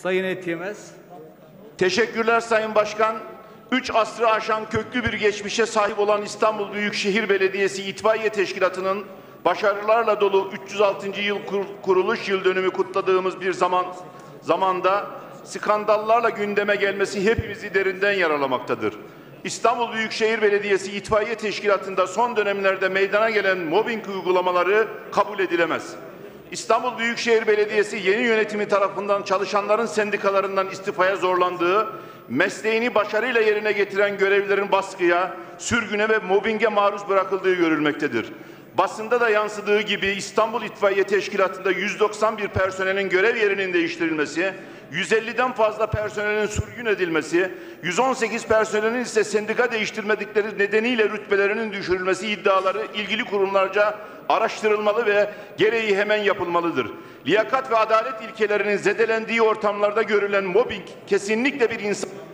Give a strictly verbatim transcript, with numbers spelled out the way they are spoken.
Sayın Etyemez. Teşekkürler Sayın Başkan. Üç asrı aşan köklü bir geçmişe sahip olan İstanbul Büyükşehir Belediyesi İtfaiye Teşkilatı'nın başarılarla dolu üç yüz altıncı yıl kur, kuruluş yıl dönümü kutladığımız bir zaman zamanda skandallarla gündeme gelmesi hepimizi derinden yaralamaktadır. İstanbul Büyükşehir Belediyesi İtfaiye Teşkilatı'nda son dönemlerde meydana gelen mobbing uygulamaları kabul edilemez. İstanbul Büyükşehir Belediyesi yeni yönetimi tarafından çalışanların sendikalarından istifaya zorlandığı, mesleğini başarıyla yerine getiren görevlilerin baskıya, sürgüne ve mobbinge maruz bırakıldığı görülmektedir. Basında da yansıdığı gibi İstanbul İtfaiye Teşkilatı'nda yüz doksan bir personelin görev yerinin değiştirilmesi, yüz elliden fazla personelin sürgün edilmesi, yüz on sekiz personelin ise sendika değiştirmedikleri nedeniyle rütbelerinin düşürülmesi iddiaları ilgili kurumlarca araştırılmalı ve gereği hemen yapılmalıdır. Liyakat ve adalet ilkelerinin zedelendiği ortamlarda görülen mobbing kesinlikle bir insan